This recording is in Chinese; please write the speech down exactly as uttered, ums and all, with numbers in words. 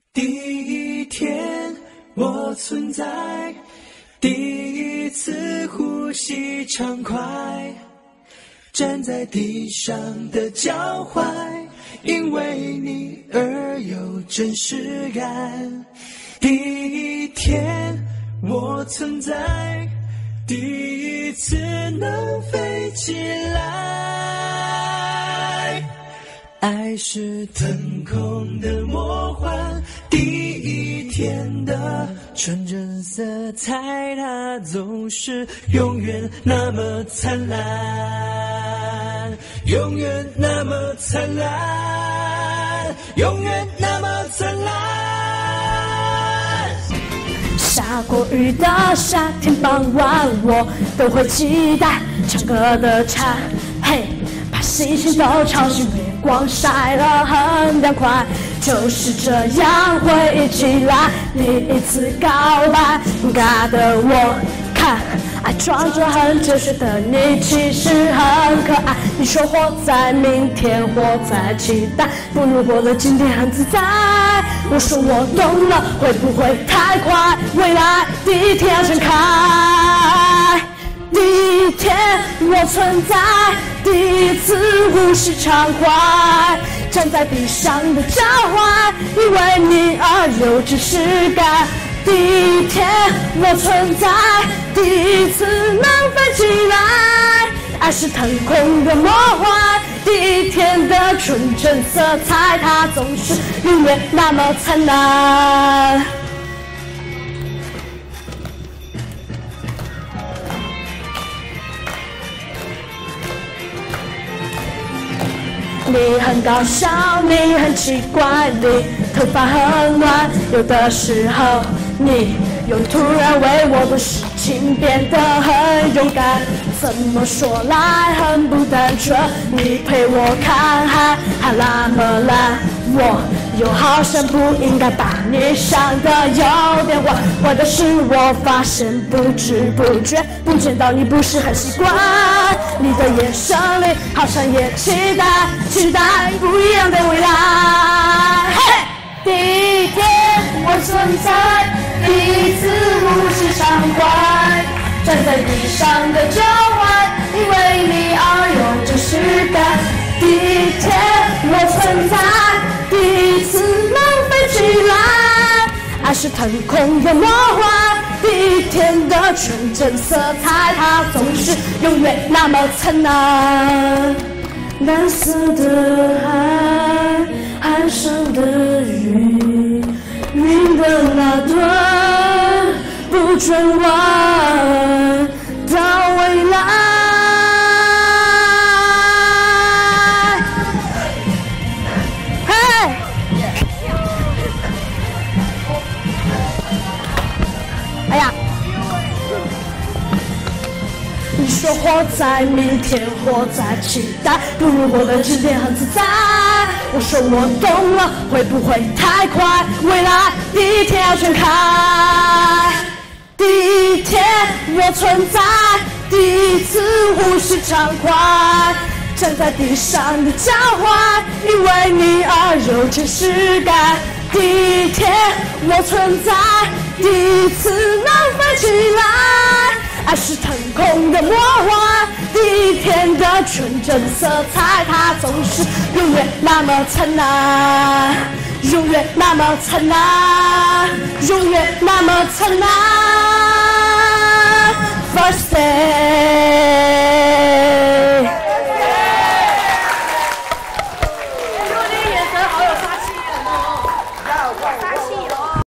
第一天我存在，第一次呼吸畅快，站在地上的脚踝，因为你而有真实感。第一天我存在，第一次能飞起来，爱是腾空的魔幻，第一天的纯真色彩，它总是永远那么灿烂，永远那么灿烂，永远那么灿烂。 下过雨的夏天傍晚，我都会期待唱歌的蝉，嘿，把星星都吵醒，月光晒了很凉快，就是这样回忆起来第一次告白，尬的我看爱装着很哲学的你其实很可爱，你说活在明天，活在期待，不如活得今天很自在。我说我懂了，会不会太快？未来第一天要盛开，第一天我存在，第一次呼吸畅快，站在地上的脚踝，因为你而有真实感。第一天我存在，第一次能飞起来，爱是腾空的魔幻，第一天的纯真色彩，它总是永远那么灿烂。你很搞笑，你很奇怪，你头发很乱，有的时候你又突然为我的事情变得很勇敢，怎么说来很不单纯，你陪我看海还那么蓝，我又好像不应该把你想得有点坏，坏的是我发现不知不觉不见到你不是很习惯，你的眼神里好像也期待期待不一样的未来。嘿，第一天我存在，第一次呼吸畅快，站在地上的脚踝，因为你而有真实感。第一天我存在，第一次能飞起来，爱是腾空的魔幻，第一天的纯真色彩，它总是永远那么灿烂。蓝色的海，海上的云，云的那端不转弯到未来。嘿，哎呀，你说活在明天，活在期待，不如活得今天很自在。我说我懂了，会不会太快？未来第一天要全开，第一天我存在，第一次呼吸畅快，站在地上的脚踝，因为你而有真实感。第一天我存在，第一次能飞起来，爱是腾空的魔幻，第一天的纯真色彩，它总是永远那么灿烂，永远那么灿烂，永远那么灿烂。